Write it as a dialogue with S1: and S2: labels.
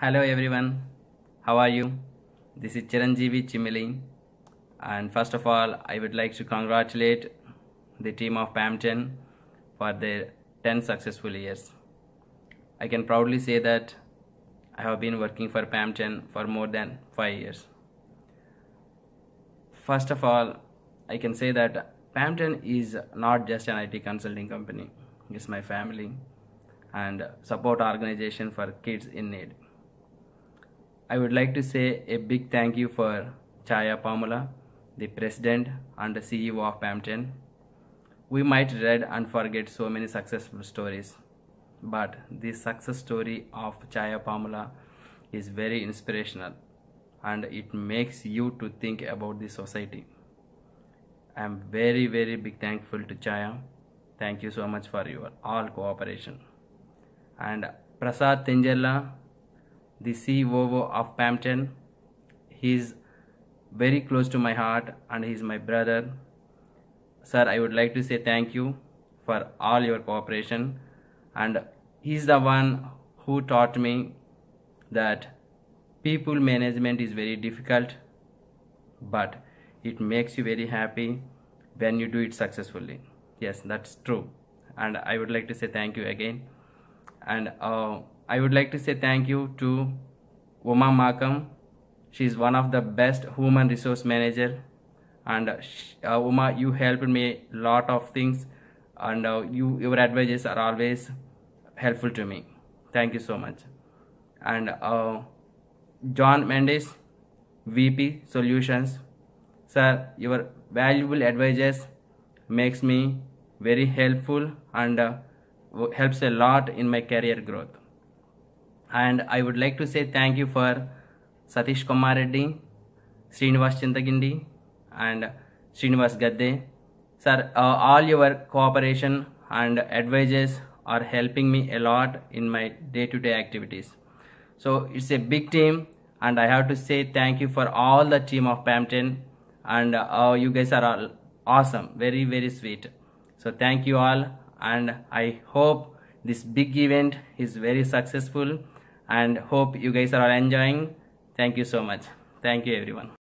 S1: Hello everyone, how are you? This is Chiranjeevi Chimili, and first of all I would like to congratulate the team of PamTen for their 10 successful years. I can proudly say that I have been working for PamTen for more than 5 years. First of all, I can say that PamTen is not just an IT consulting company, it's my family and support organization for kids in need. I would like to say a big thank you for Chaya Pamula, the president and the CEO of PamTen. We might read and forget so many successful stories, but this success story of Chaya Pamula is very inspirational and it makes you to think about the society. I am very big thankful to Chaya. Thank you so much for your all cooperation. And Prasad Tenjella, the COO of PamTen, he is very close to my heart and he is my brother. Sir, I would like to say thank you for all your cooperation, and he is the one who taught me that people management is very difficult, but it makes you very happy when you do it successfully. Yes, that's true, and I would like to say thank you again. And I would like to say thank you to Uma Makam. She is one of the best human resource manager, and Uma, you helped me a lot of things, and your advices are always helpful to me. Thank you so much. And John Mendes, VP Solutions. Sir, your valuable advices makes me very helpful and helps a lot in my career growth. And I would like to say thank you for Satish Kumar Reddy, Srinivas Chintagindi and Srinivas Gadde. Sir, all your cooperation and advices are helping me a lot in my day-to-day activities. So it's a big team, and I have to say thank you for all the team of PamTen, and you guys are all awesome, very sweet. So thank you all, and I hope this big event is very successful and hope you guys are all enjoying. Thank you so much. Thank you everyone.